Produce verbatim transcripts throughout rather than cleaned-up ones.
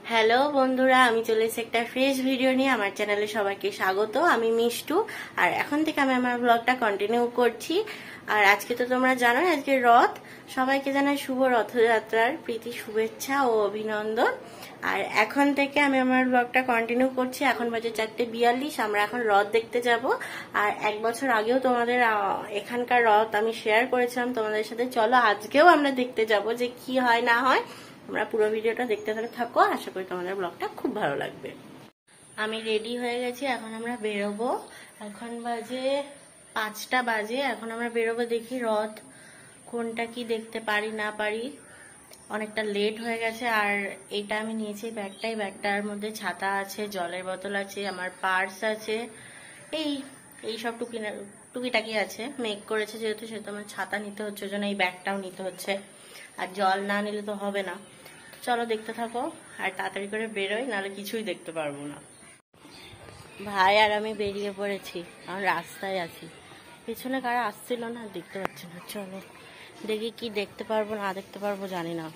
Hello বন্ধুরা, আমি চলে এসেছি একটা ফ্রেশ ভিডিও নিয়ে। আমার চ্যানেলে সবাইকে স্বাগত। আমি মিষ্টু, আর এখন থেকে আমি আমার ব্লগটা কন্টিনিউ করছি। আর আজকে তো তোমরা জানো আজকে রথ, সবাইকে জানাই শুভ রথযাত্রার প্রীতি শুভেচ্ছা ও অভিনন্দন। আর এখন থেকে আমি আমার ব্লগটা কন্টিনিউ করছি। এখন বাজে চারটে বিয়াল্লিশ। আমরা এখন রথ দেখতে যাব। আর এক বছর আগেও তোমাদের এখানকার রথ আমি শেয়ার করেছিলাম তোমাদের সাথে। চলো আজকেও আমরা দেখতে যাব যে কি হয় না হয়। তোমরা পুরো ভিডিওটা দেখতে থাকো, আশা করি তোমাদের ব্লগটা খুব ভালো লাগবে। আমি রেডি হয়ে গেছি, এখন আমরা বেরোবো। এখন বাজে পাঁচটা বাজে, এখন আমরা বেরোবো। দেখি রথ কোনটা কি দেখতে পারি না পারি, অনেকটা লেট হয়ে গেছে। আর এটা আমি নিয়েছি ব্যাগটাই, ব্যাগটার মধ্যে ছাতা আছে, জলের বোতল আছে, আমার পার্স আছে, এই এই সব টুকি টুকিটাকি আছে। মেক করেছে যেহেতু, সেহেতু আমার ছাতা নিতে হচ্ছে, ওই জন্য এই ব্যাগটাও নিতে হচ্ছে। আর জল না নিলে তো হবে না। চলো দেখতে থাকো, আর তাড়াতাড়ি করে বেরোই, নাহলে কিছুই দেখতে পারবো না। ভাই আর আমি বেরিয়ে পড়েছি, আমি রাস্তায় আছি। পেছনে কারা আসছিল না, দেখতে পাচ্ছি না। চলো দেখি কি দেখতে পারবো না দেখতে পারবো জানি না।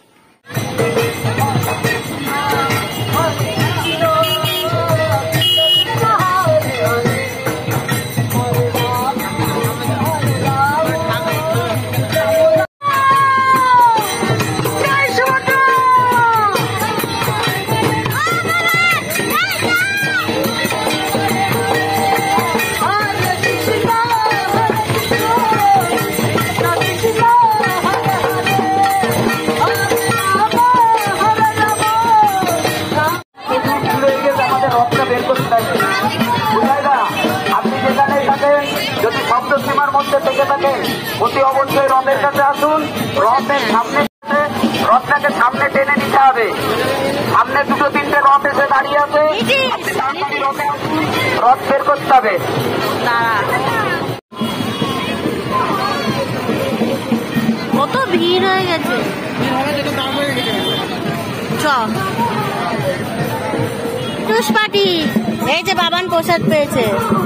যদি শব্দ সীমার মধ্যে থেকে থাকেন অতি অবশ্যই রথের কাছে আসুন। রথের সামনে রথটাকে সামনে টেনে নিতে হবে। সামনে দুটো তিনটে রথ এসে দাঁড়িয়ে আছে, আপনি তাড়াতাড়ি রথে আসুন, রথ বের করতে হবে। কত ভিড় হয়ে গেছে। টুসপাটি, এই যে বাবান প্রসাদ পেয়েছে।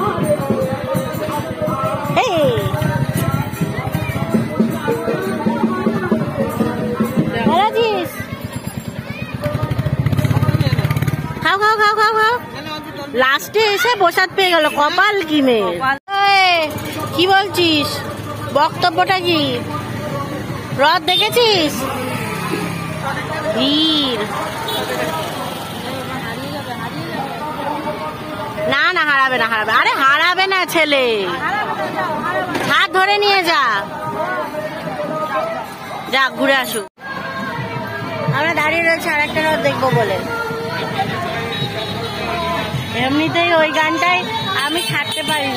খাও খাও খাও খাও খাও। লাস্টে এসে প্রসাদ পেয়ে গেল, কপাল কি মেয়ে। কি বলছিস, বক্তব্যটা কি? রথ দেখেছিস? ভিড় না না, হারাবে না হারাবে। আরে হারাবে না ছেলে, হাত ধরে নিয়ে যা, যা ঘুরে আসুক। আমরা দাঁড়িয়ে রয়েছি আর একটা রথ দেখবো বলে। এমনিতেই ওই গানটাই আমি ছাড়তে পারিনি।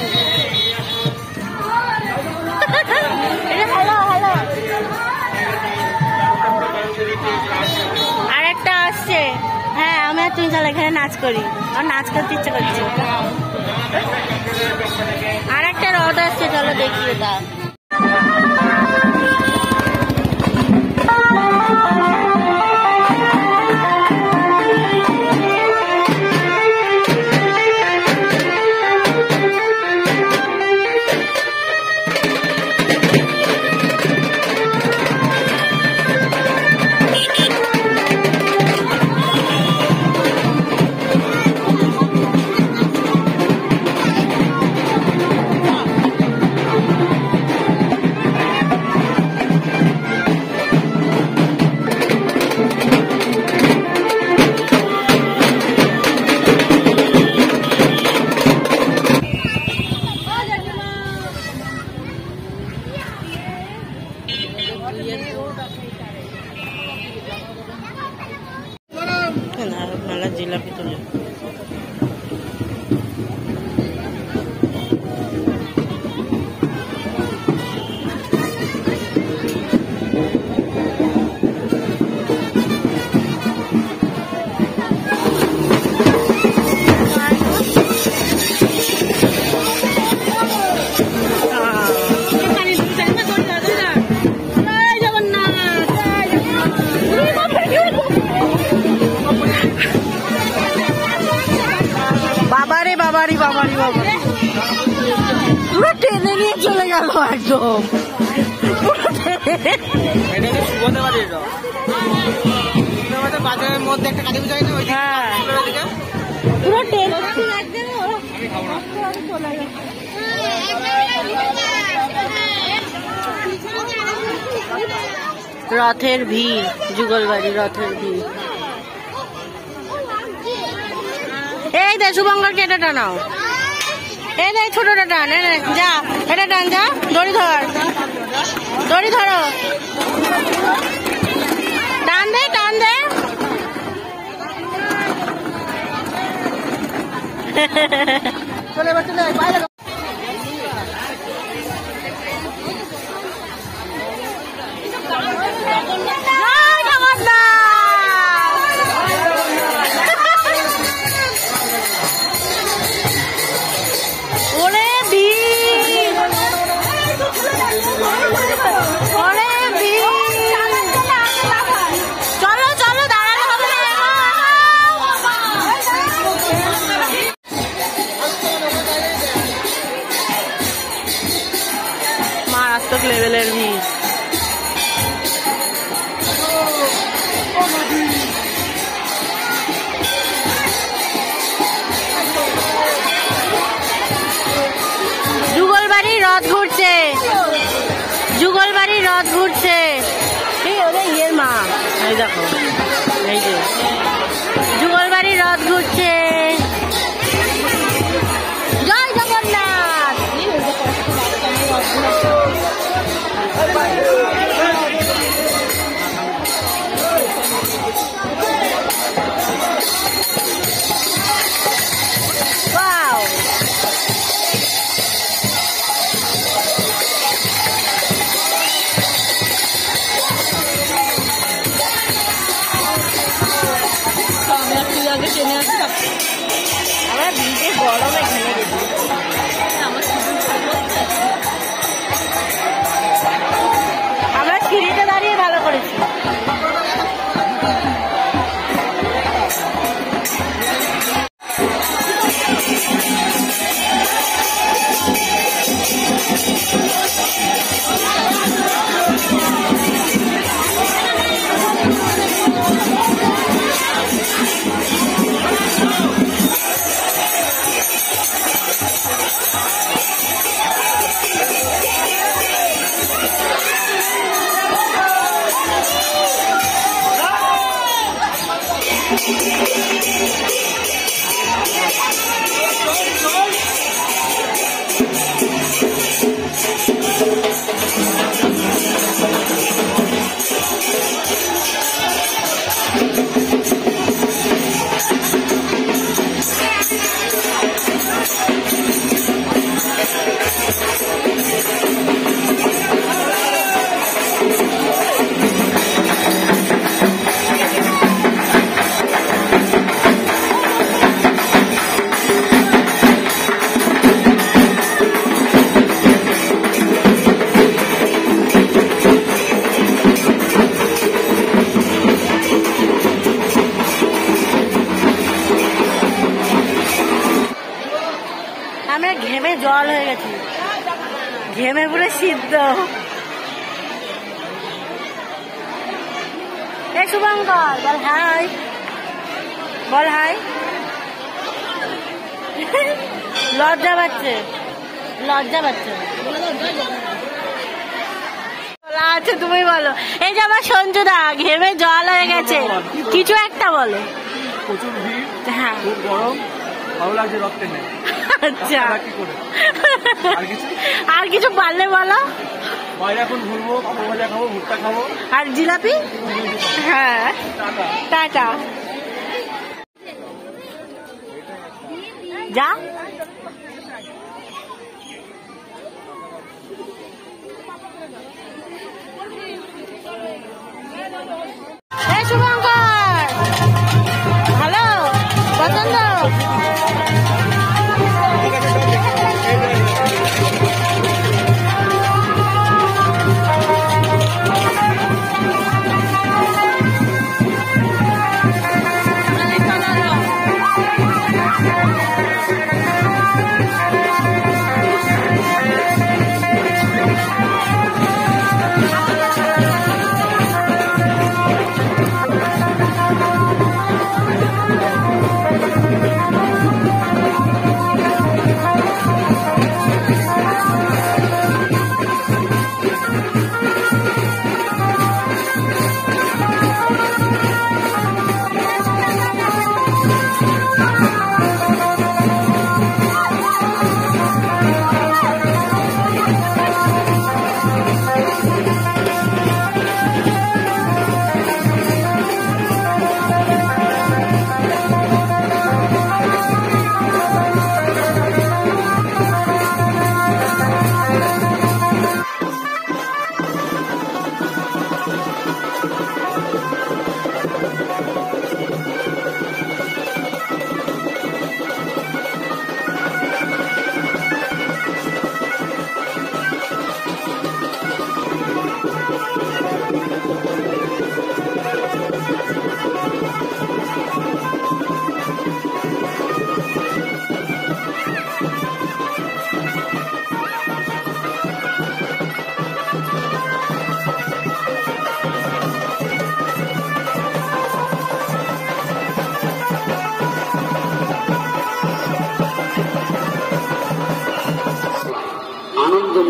হ্যালো হ্যালো, আর একটা আসছে। হ্যাঁ, আমি আর তুমি চলো এখানে নাচ করি, আর নাচ করতে ইচ্ছে করছে। আর একটা রথ আসছে, চলো দেখি ওটা। নালা জিলাপি তুলে পুরো টেনে নিয়ে চলে গেল একদম। পুরো টেনে বাজারের মধ্যে একটা কালী পূজা হয় না, পুরো টেন রথের ভিড়, যুগলবাড়ি রথের ভিড়। এই দে শুভঙ্কর কে এটা টানাও, এই দে ছোটটা টান, যা এটা টান, যা দড়ি ধর, দড়ি ধরো, টান দে টান দে। চলে এবার চলে বাইরে। মারাত্মক লেভেলের ভিড়। যুগলবাড়ি রথ ঘুরছে, যুগলবাড়ি রথ ঘুরছে। এই ওদের ইয়ের মা, এই দেখো, এই যে যুগলবাড়ি রথ ঘুরছে। জয় জগন্নাথ। আমরা ভিজে গরমে ঘেমে গেছি। আমরা সিঁড়িতে দাঁড়িয়ে ভালো করেছি। আমরা ঘেমে জল হয়ে গেছি, ঘেমে পুরো সিদ্ধ। এ শুভঙ্কর বল হাই, বল হাই। লজ্জা পাচ্ছে, লজ্জা পাচ্ছে। আচ্ছা তুমি বলো। এই যে আমার সঞ্জুদা ঘেমে জল হয়ে গেছে, কিছু একটা বলো। প্রচুর ভিড়, হ্যাঁ খুব গরম, ভালো লাগছে রথ টেনে। আচ্ছা আর কিছু আর কিছু পারলে বলো। বাইরে এখন ঘুরবো, পাপড় ভাজা খাবো, ভুট্টা খাবো আর জিলাপি। হ্যাঁ টাটা। যা এই শুভঙ্কর, হ্যালো বসন্ত।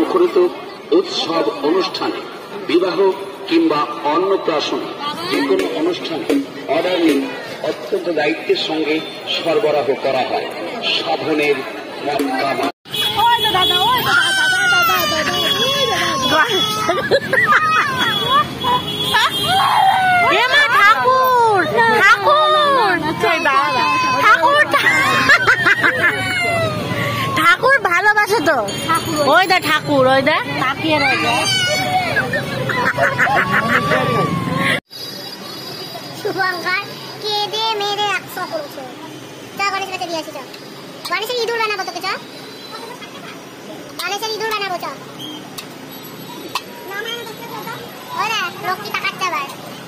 মুখরিত উৎসব অনুষ্ঠানে, বিবাহ কিংবা অন্নপ্রাশনে যে কোনো অনুষ্ঠানে অর্ডার নিয়ে অত্যন্ত দায়িত্বের সঙ্গে সরবরাহ করা হয় সাধনের মক্কা। ঠাকুর ঠাকুর ঠাকুর ঠাকুর ভালোবাসে তো, ওই দা ঠাকুর, ওই দা তাকিয়ে রয়েছে। শুভঙ্কর কেঁদে মেরে একশো করেছে। চা গণেশের কাছে দিয়ে আসি, চা গণেশের ইঁদুর বানাবো তোকে, চা গণেশের ইঁদুর বানাবো, চা ওরা লক্ষ্মী টাকাচ্ছে আবার।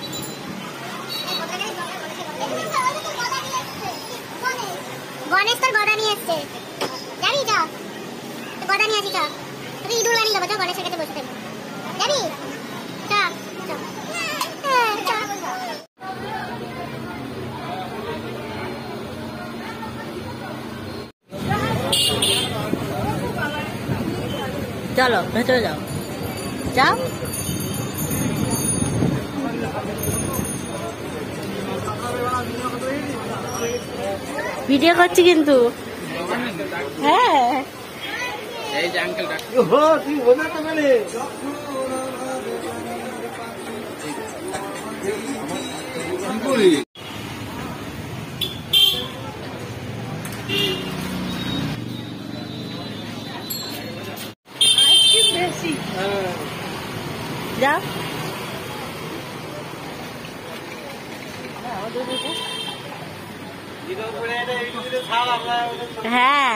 গণেশ তোর গড়া নিয়ে এসছে, যাবি? চা গড়া নিয়ে আসি, চা তোকে ইঁদুর বানিয়ে দেবো, চা গণেশের কাছে বসে থাকবো, যাবি? চা চলো ভেতরে যাও, যাও। ভিডিও করছি কিন্তু, হ্যাঁ এই যে আঙ্কেলটা যাও। হ্যাঁ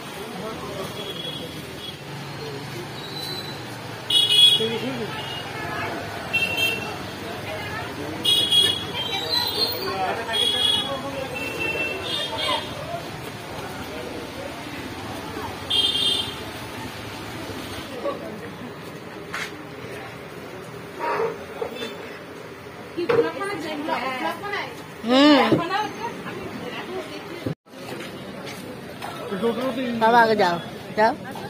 হুম বাবা আগে যাও, যাও।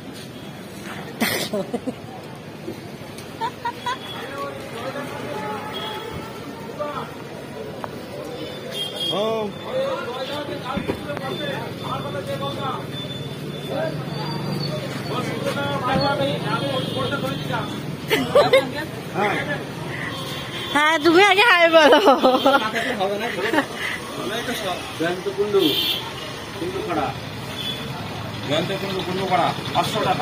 হ্যাঁ তুমি আগে হাই বলো। জয়ন্ত কুন্ডু কুন্ডু করা জয়ন্ত কুন্ডু কুন্ডু করা পাঁচশো টাকা।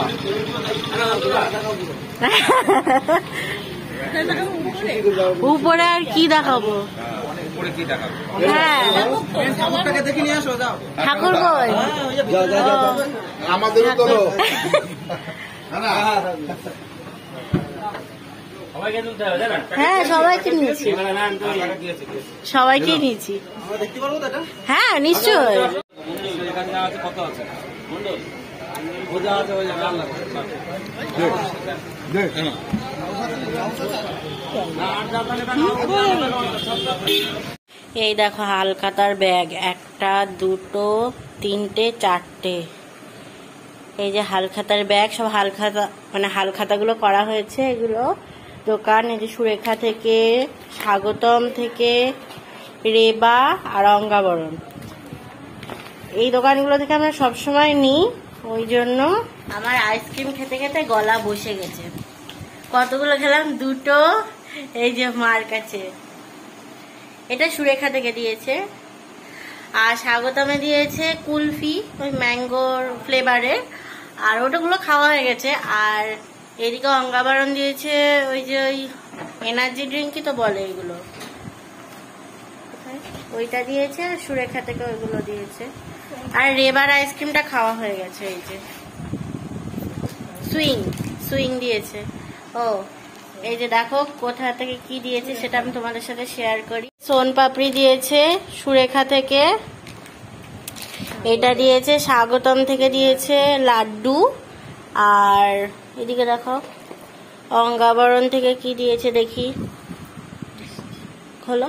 উপরে আর কি দেখাবো? উপরে কি দেখাবো? হ্যাঁ ঠাকুরটাকে দেখে নিয়ে আসো, যাও। ঠাকুর কই? আমাদেরও তোলো। হ্যাঁ সবাইকে নিয়েছি, সবাইকে নিয়েছি। হ্যাঁ নিশ্চয়। কত আছে? এই দেখো হালখাতার ব্যাগ, একটা দুটো তিনটে চারটে। এই যে হালখাতার ব্যাগ, সব হালখাতা মানে হালখাতাগুলো করা হয়েছে। এগুলো দোকান, এই যে সুরেখা থেকে, স্বাগতম থেকে, রেবা আর অঙ্গাবরণ, এই দোকানগুলো থেকে আমরা সবসময় নিই। ওই জন্য আমার আইসক্রিম খেতে খেতে গলা বসে গেছে। কতগুলো খেলাম? দুটো। এই যে মার কাছে, এটা সুরেখা থেকে দিয়েছে। আর স্বাগতমে দিয়েছে কুলফি, ওই ম্যাঙ্গোর ফ্লেভারের, আর ওটাগুলো খাওয়া হয়ে গেছে। আর এদিকে অঙ্গাবরণ দিয়েছে ওই যে ওই এনার্জি ড্রিঙ্কই তো বলে এগুলো, ওইটা দিয়েছে। আর সুরেখা থেকে ওইগুলো দিয়েছে। আর রেবার আইসক্রিমটা খাওয়া হয়ে গেছে। এই যে সুইং সুইং দিয়েছে। ও এই যে দেখো কোথা থেকে কি দিয়েছে সেটা আমি তোমাদের সাথে শেয়ার করি। সোন পাপড়ি দিয়েছে সুরেখা থেকে, এটা দিয়েছে স্বাগতম থেকে দিয়েছে লাড্ডু। আর এদিকে দেখো অঙ্গাবরণ থেকে কি দিয়েছে দেখি, খোলো।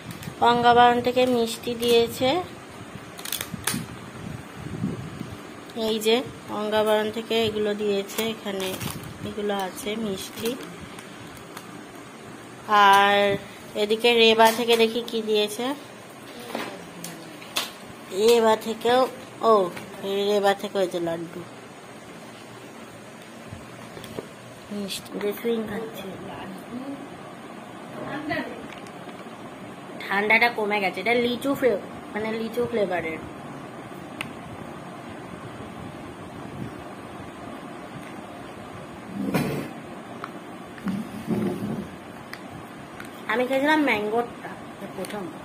অঙ্গাবরণ থেকে মিষ্টি দিয়েছে। এই যে গঙ্গাবারণ থেকে এগুলো দিয়েছে, এখানে এগুলো আছে মিষ্টি। আর এদিকে রেবা থেকে দেখি কি দিয়েছে। রেবা থেকেও, ও রেবা থেকে হয়েছে লাড্ডু মিষ্টি। সুইং খাচ্ছে, ঠান্ডাটা কমে গেছে। এটা লিচু মানে লিচু ফ্লেভারের। আমি খেয়েছিলাম ম্যাঙ্গোটা প্রথম।